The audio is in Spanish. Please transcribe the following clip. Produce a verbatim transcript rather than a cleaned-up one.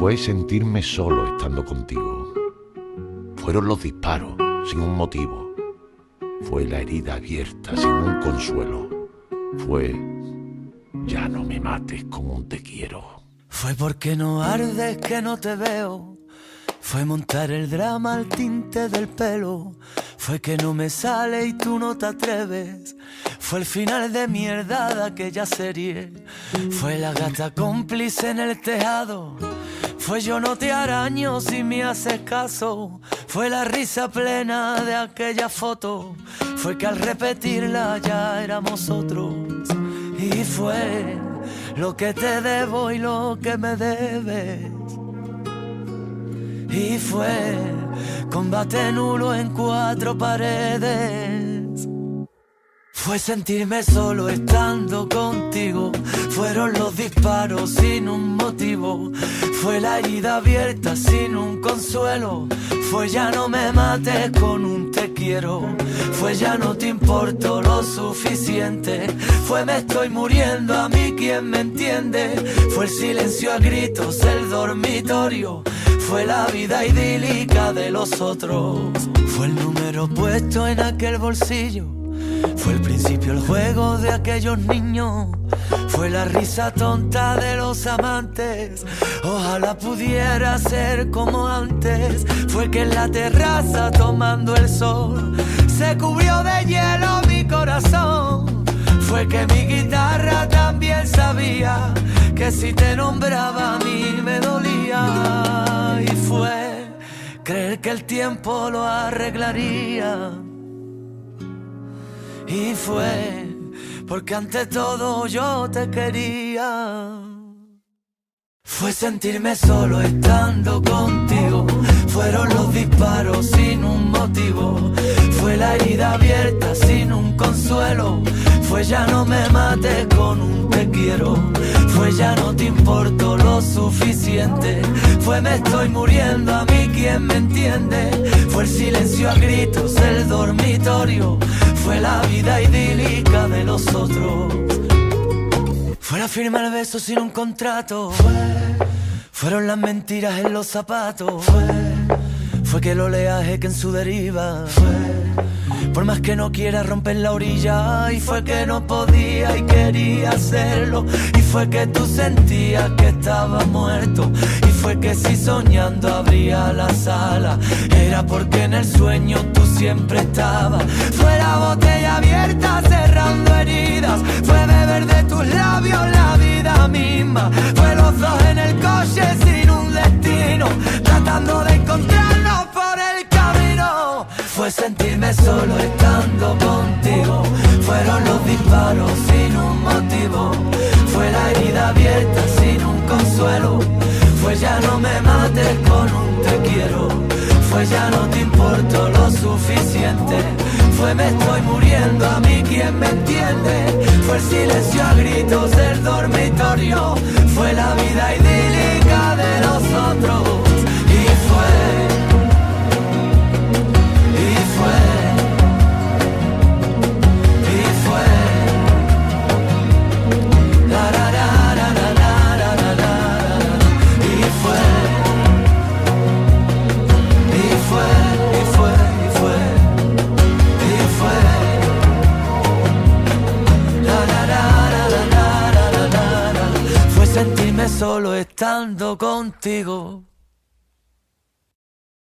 Fue sentirme solo estando contigo. Fueron los disparos sin un motivo. Fue la herida abierta sin un consuelo. Fue ya no me mates con un te quiero. Fue porque no ardes que no te veo. Fue montar el drama al tinte del pelo. Fue que no me sale y tú no te atreves. Fue el final de mierda de aquella serie. Fue la gata cómplice en el tejado. Fue yo no te araño si me haces caso. Fue la risa plena de aquella foto. Fue que al repetirla ya éramos otros. Y fue lo que te debo y lo que me debes. Y fue combate nulo en cuatro paredes. Fue sentirme solo estando contigo. Fueron los disparos sin un motivo. Fue la herida abierta sin un consuelo. Fue ya no me mates con un te quiero. Fue ya no te importo lo suficiente. Fue me estoy muriendo a mí quien me entiende. Fue el silencio a gritos, el dormitorio. Fue la vida idílica de los otros. Fue el número puesto en aquel bolsillo. Fue el principio, el juego de aquellos niños. Fue la risa tonta de los amantes. Ojalá pudiera ser como antes. Fue que en la terraza tomando el sol se cubrió de hielo mi corazón. Fue que mi guitarra también sabía que si te nombraba a mí me dolía. Y fue creer que el tiempo lo arreglaría. Y fue porque ante todo yo te quería. Fue sentirme solo estando contigo. Fueron los disparos sin un motivo. Fue la herida abierta sin un consuelo. Fue ya no me mates con un te quiero. Fue ya no te importo lo suficiente. Fue me estoy muriendo a mí quien me entiende. Fue el silencio a gritos, el dormitorio. Fue la vida idílica de los otros. Fue la firma el beso sin un contrato. Fue, fueron las mentiras en los zapatos. Fue, fue que el oleaje que en su deriva. Fue, por más que no quiera romper la orilla. Y fue que no podía y quería hacerlo. Y fue que tú sentías que estaba muerto. Y fue que si soñando abría la sala era porque en el sueño tú siempre estabas. Fue la botella abierta cerrando heridas. Fue beber de tus labios la vida misma. Fue los dos en el coche sin un destino, tratando de encontrarnos por el camino. Fue sentirme solo estando contigo. Fueron los disparos sin un motivo. Fue la herida abierta sin un consuelo. Fue ya no me mates con un te quiero. Fue ya no te importo lo suficiente. Fue me estoy muriendo a mí quien me entiende. Fue el silencio a gritos del dormitorio. Fue la vida idílica de los otros. Y fue, y fue, y fue. La la la la la la la la. Y fue, y fue, y fue, y fue, y fue. La la la la la la la la la. Fue sentirme solo estando contigo.